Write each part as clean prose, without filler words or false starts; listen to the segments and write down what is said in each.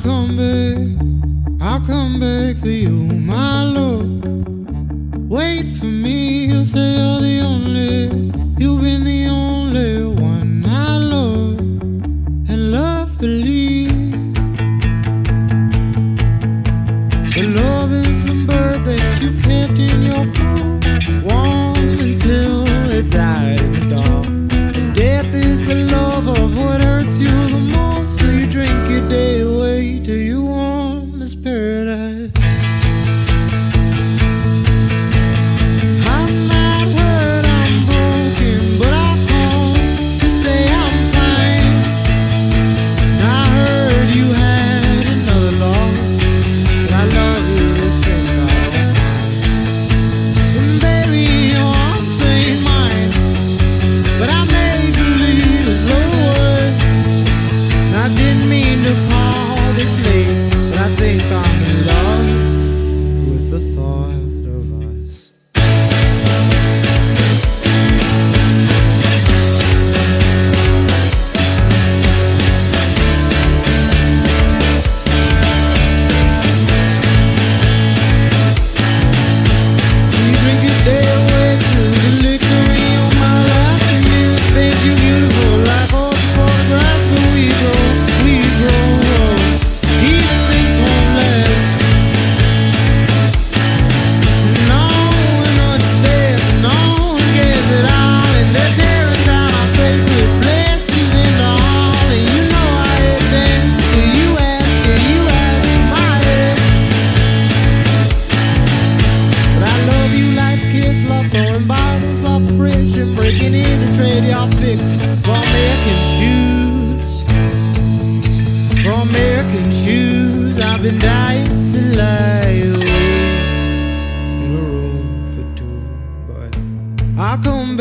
I'll come back for you, my love. Wait for me, you'll say you're the only, you've been the only one I love and love believe. But love is a bird that you kept in your coat, warm until it died in the dark. And death is the love of what hurts you the most, so you drink your day away till you warm as paradise. I'm not hurt, I'm broken, but I call to say I'm fine. And I heard you had another love, but I love you to think I don't mind. And baby, your arms ain't mine, but I made believe as though it was. And I didn't mean to call this late, but I think I'm in love with the thought of us. So you drink your day away till the liquor in your mouth lasts a year. Spent you beautiful like all the photographs, but we grow old. Even this won't last. And no one understands, and no one cares at all. And they're tearing down our sacred places in the hall. And you know I hate dance. Do you ask my head? But I love you like kids love throwing bottles off the bridge and breaking in to trade your fix for American shoes. For American shoes, I've been dying to lie awake in a room for two, but I'll come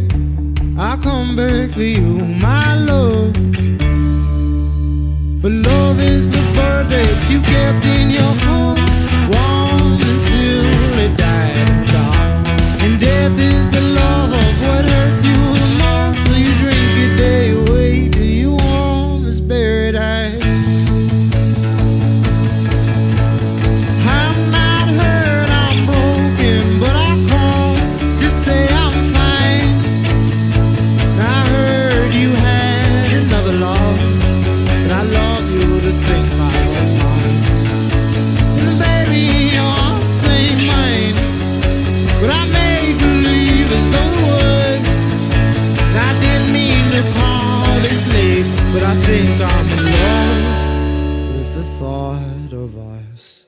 back for you, my love. But love is a bird that you kept in your coat, warm until it died in the dark. And death is the love of what hurts you the most, so you drink your day away till you warm as paradise. I'm not hurt, I'm broken, but I call to say I'm fine. And I heard you had another love, but I love you to think I don't mind. And baby, your arms ain't mine, but I made believe as though it was. And I didn't mean to call this late, but I think I'm in love with the thought of us.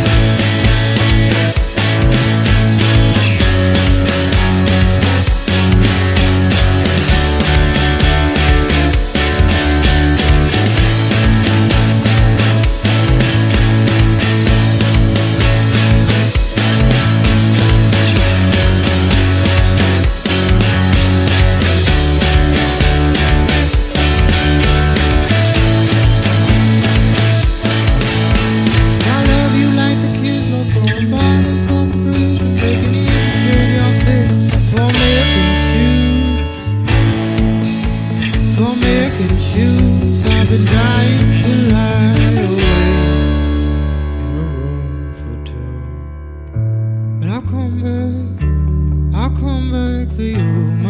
I love you like the kids love throwing bottles off the bridge and breaking in to trade your fix for American shoes. For American shoes, I've been dying to lie away in a room for two. But I'll come back for you,